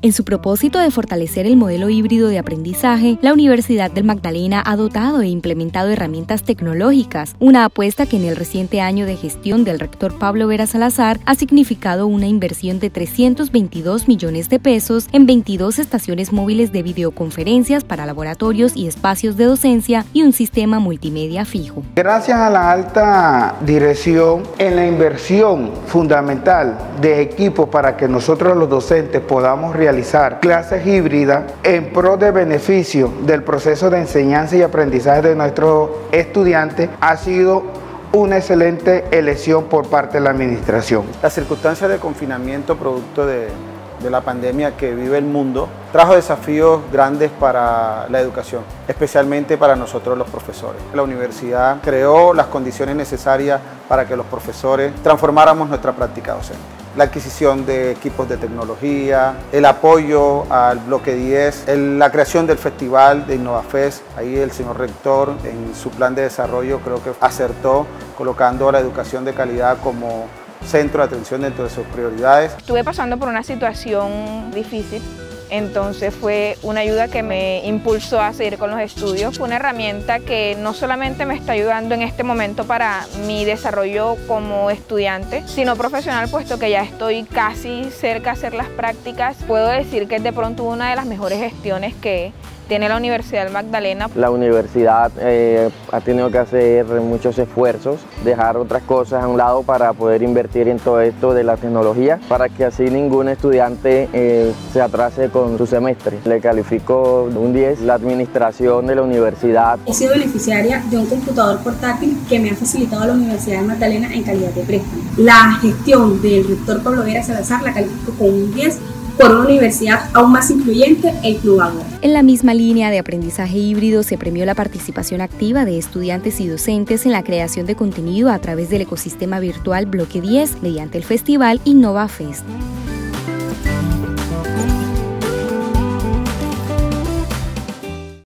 En su propósito de fortalecer el modelo híbrido de aprendizaje, la Universidad del Magdalena ha dotado e implementado herramientas tecnológicas, una apuesta que en el reciente año de gestión del rector Pablo Vera Salazar ha significado una inversión de 322 millones de pesos en 22 estaciones móviles de videoconferencias para laboratorios y espacios de docencia y un sistema multimedia fijo. Gracias a la alta dirección en la inversión fundamental de equipos para que nosotros los docentes podamos realizar clases híbridas en pro de beneficio del proceso de enseñanza y aprendizaje de nuestros estudiantes, ha sido una excelente elección por parte de la administración. Las circunstancias de confinamiento producto de la pandemia que vive el mundo trajo desafíos grandes para la educación, especialmente para nosotros los profesores. La universidad creó las condiciones necesarias para que los profesores transformáramos nuestra práctica docente. La adquisición de equipos de tecnología, el apoyo al bloque 10, la creación del festival de InnovaFest. Ahí el señor rector en su plan de desarrollo creo que acertó colocando a la educación de calidad como centro de atención dentro de sus prioridades. Estuve pasando por una situación difícil, entonces fue una ayuda que me impulsó a seguir con los estudios. Fue una herramienta que no solamente me está ayudando en este momento para mi desarrollo como estudiante, sino profesional, puesto que ya estoy casi cerca de hacer las prácticas. Puedo decir que es de pronto una de las mejores gestiones que tiene la Universidad del Magdalena. La universidad ha tenido que hacer muchos esfuerzos, dejar otras cosas a un lado para poder invertir en todo esto de la tecnología, para que así ningún estudiante se atrase con su semestre. Le califico un 10. La administración de la universidad. He sido beneficiaria de un computador portátil que me ha facilitado la Universidad del Magdalena en calidad de préstamo. La gestión del rector Pablo Vera Salazar la califico con un 10. Por una universidad aún más incluyente e innovadora. En la misma línea de aprendizaje híbrido se premió la participación activa de estudiantes y docentes en la creación de contenido a través del ecosistema virtual Bloque 10 mediante el festival InnovaFest.